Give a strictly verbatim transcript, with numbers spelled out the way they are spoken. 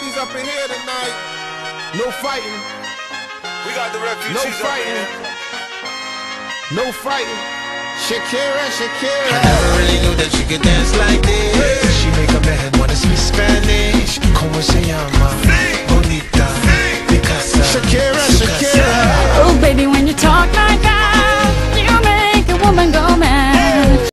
refugees up in here tonight. No fighting. We got the refugees No up in fighting. here. No fighting. Shakira, Shakira. I never really knew that you could dance like this.